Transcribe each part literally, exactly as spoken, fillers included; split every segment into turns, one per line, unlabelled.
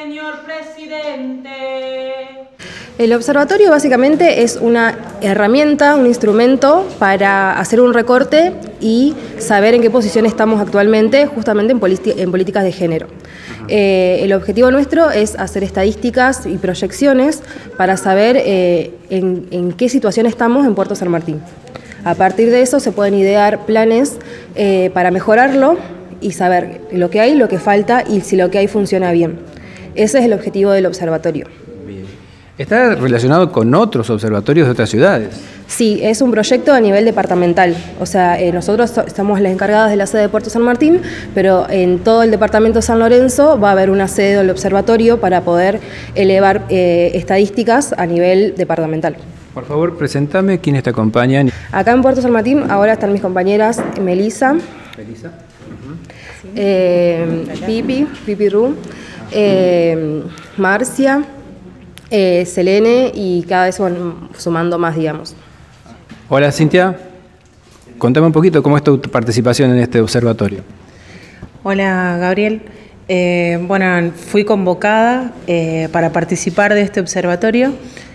señor presidente.
El observatorio básicamente es una herramienta, un instrumento para hacer un recorte y saber en qué posición estamos actualmente justamente en, en políticas de género. Eh, el objetivo nuestro es hacer estadísticas y proyecciones para saber eh, en, en qué situación estamos en Puerto San Martín. A partir de eso se pueden idear planes eh, para mejorarlo y saber lo que hay, lo que falta y si lo que hay funciona bien. Ese es el objetivo del observatorio.
Bien. ¿Está relacionado con otros observatorios de otras ciudades?
Sí, es un proyecto a nivel departamental. O sea, eh, nosotros estamos las encargadas de la sede de Puerto San Martín, pero en todo el departamento de San Lorenzo va a haber una sede del observatorio para poder elevar eh, estadísticas a nivel departamental.
Por favor, preséntame quiénes te acompañan.
Acá en Puerto San Martín ahora están mis compañeras Melissa,
Melissa. Uh-huh.
eh, Pipi, Pipi Ru, eh, Marcia, eh, Selene y cada vez van sumando más, digamos.
Hola, Cintia. Contame un poquito cómo es tu participación en este observatorio.
Hola, Gabriel. Eh, bueno, fui convocada eh, para participar de este observatorio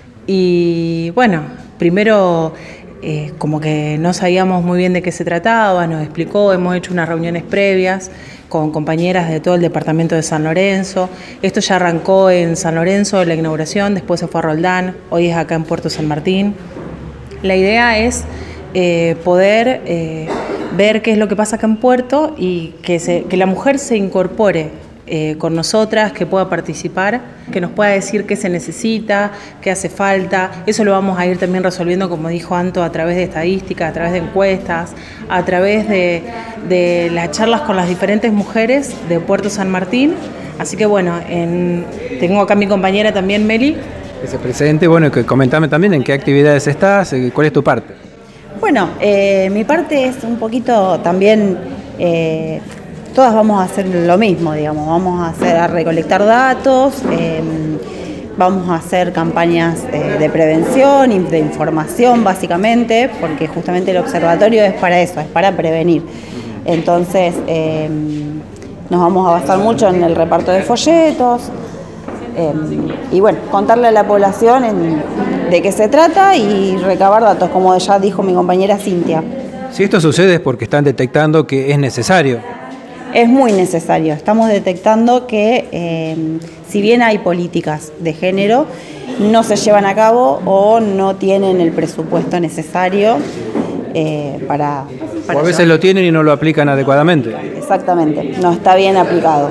y, bueno, primero eh, como que no sabíamos muy bien de qué se trataba, nos explicó, hemos hecho unas reuniones previas con compañeras de todo el departamento de San Lorenzo. Esto ya arrancó en San Lorenzo, la inauguración, después se fue a Roldán, hoy es acá en Puerto San Martín. La idea es eh, poder eh, ver qué es lo que pasa acá en Puerto y que, se, que la mujer se incorpore eh, con nosotras, que pueda participar, que nos pueda decir qué se necesita, qué hace falta. Eso lo vamos a ir también resolviendo, como dijo Anto, a través de estadísticas, a través de encuestas, a través de, de las charlas con las diferentes mujeres de Puerto San Martín. Así que bueno, en, tengo acá a mi compañera también, Meli.
Vicepresidente, bueno, que comentame también en qué actividades estás, cuál es tu parte.
Bueno, eh, mi parte es un poquito también, eh, todas vamos a hacer lo mismo, digamos, vamos a hacer a recolectar datos, eh, vamos a hacer campañas eh, de prevención y de información básicamente, porque justamente el observatorio es para eso, es para prevenir. Entonces, eh, nos vamos a basar mucho en el reparto de folletos. Eh, y bueno, contarle a la población en, de qué se trata y recabar datos, como ya dijo mi compañera Cintia.
Si esto sucede es porque están detectando que es necesario.
Es muy necesario. Estamos detectando que eh, si bien hay políticas de género, no se llevan a cabo o no tienen el presupuesto necesario eh, para, para...
O a veces llevar. Lo tienen y no lo aplican adecuadamente.
Exactamente, no está bien aplicado.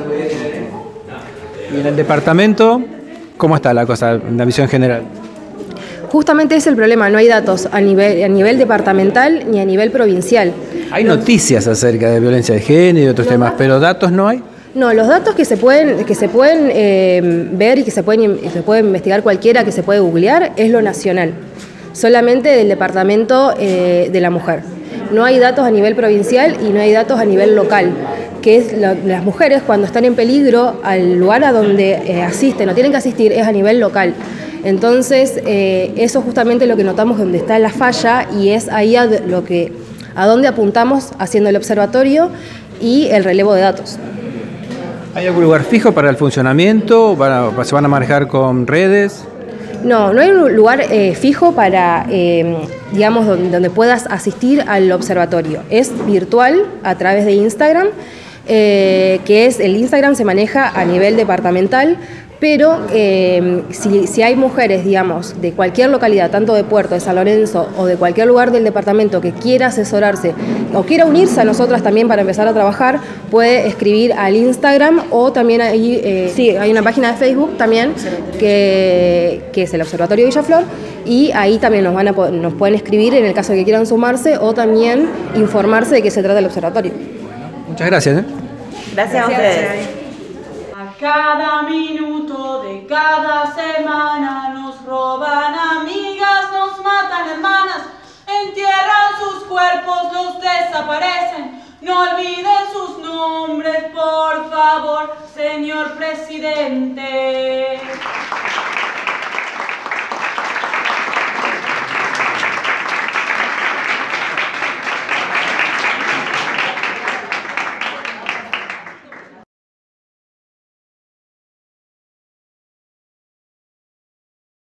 Y en el departamento, ¿cómo está la cosa, en la visión general?
Justamente ese es el problema, no hay datos a nivel, a nivel departamental ni a nivel provincial.
Hay
los,
noticias acerca de violencia de género y otros temas, datos, pero datos no hay.
No, los datos que se pueden, que se pueden eh, ver y que se pueden, se puede investigar cualquiera, que se puede googlear, es lo nacional, solamente del departamento eh, de la mujer. No hay datos a nivel provincial y no hay datos a nivel local, que es la, las mujeres cuando están en peligro, al lugar a donde eh, asisten o tienen que asistir es a nivel local. Entonces, eh, eso es justamente lo que notamos donde está la falla y es ahí a, lo que, a donde apuntamos haciendo el observatorio y el relevo de datos.
¿Hay algún lugar fijo para el funcionamiento? ¿Para, ¿Se van a manejar con redes?
No, no hay un lugar eh, fijo para, eh, digamos, donde, donde puedas asistir al observatorio. Es virtual a través de Instagram, eh, que es el Instagram se maneja a nivel departamental, pero eh, si, si hay mujeres, digamos, de cualquier localidad, tanto de Puerto, de San Lorenzo o de cualquier lugar del departamento que quiera asesorarse o quiera unirse a nosotras también para empezar a trabajar, puede escribir al Instagram o también ahí, eh, sí, hay una página de Facebook también que, que es el Observatorio Villaflor y ahí también nos, van a, nos pueden escribir en el caso de que quieran sumarse o también informarse de qué se trata el observatorio.
Muchas gracias. ¿eh?
Gracias a ustedes.
Cada minuto de cada semana nos roban amigas, nos matan hermanas, entierran sus cuerpos, los desaparecen. No olviden sus nombres, por favor, señor presidente.